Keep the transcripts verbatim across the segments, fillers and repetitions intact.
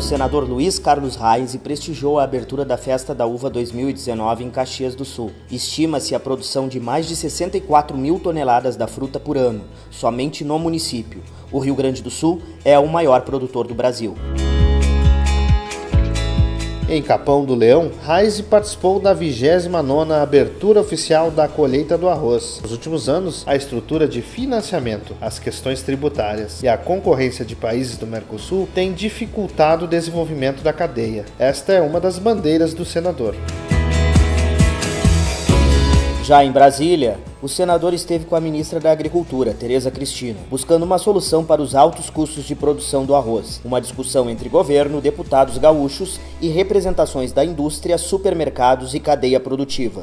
senador Luiz Carlos Reis prestigiou a abertura da Festa da Uva dois mil e dezenove em Caxias do Sul. Estima-se a produção de mais de sessenta e quatro mil toneladas da fruta por ano, somente no município. O Rio Grande do Sul é o maior produtor do Brasil. Em Capão do Leão, Reis participou da vigésima nona abertura oficial da colheita do arroz. Nos últimos anos, a estrutura de financiamento, as questões tributárias e a concorrência de países do Mercosul têm dificultado o desenvolvimento da cadeia. Esta é uma das bandeiras do senador. Já em Brasília, o senador esteve com a ministra da Agricultura, Tereza Cristina, buscando uma solução para os altos custos de produção do arroz. Uma discussão entre governo, deputados gaúchos e representações da indústria, supermercados e cadeia produtiva.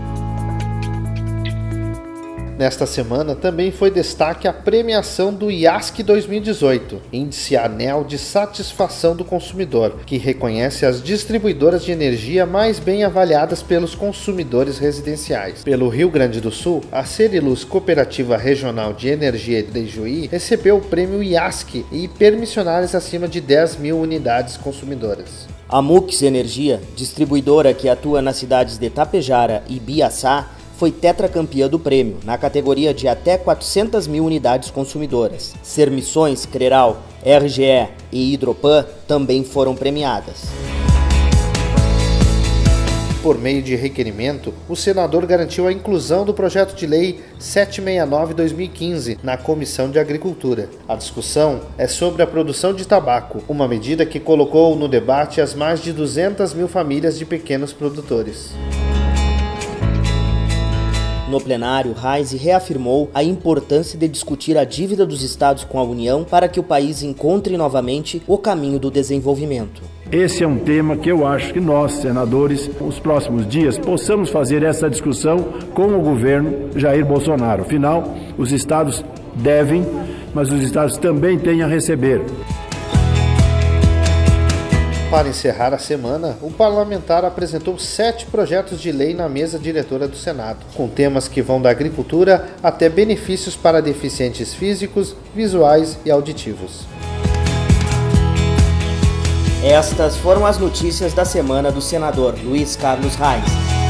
Nesta semana também foi destaque a premiação do I A S C dois mil e dezoito, Índice ANEEL de Satisfação do Consumidor, que reconhece as distribuidoras de energia mais bem avaliadas pelos consumidores residenciais. Pelo Rio Grande do Sul, a Seriluz Cooperativa Regional de Energia de Ijuí recebeu o prêmio I A S C e permissionários acima de dez mil unidades consumidoras. A Mux Energia, distribuidora que atua nas cidades de Tapejara e Biaçá, foi tetracampeã do prêmio, na categoria de até quatrocentas mil unidades consumidoras. Sermissões, Creral, R G E e Hidropan também foram premiadas. Por meio de requerimento, o senador garantiu a inclusão do projeto de lei setecentos e sessenta e nove barra dois mil e quinze na Comissão de Agricultura. A discussão é sobre a produção de tabaco, uma medida que colocou no debate as mais de duzentas mil famílias de pequenos produtores. No plenário, Reis reafirmou a importância de discutir a dívida dos estados com a União para que o país encontre novamente o caminho do desenvolvimento. Esse é um tema que eu acho que nós, senadores, nos próximos dias, possamos fazer essa discussão com o governo Jair Bolsonaro. Afinal, os estados devem, mas os estados também têm a receber. Para encerrar a semana, o parlamentar apresentou sete projetos de lei na mesa diretora do Senado, com temas que vão da agricultura até benefícios para deficientes físicos, visuais e auditivos. Estas foram as notícias da semana do senador Luiz Carlos Reis.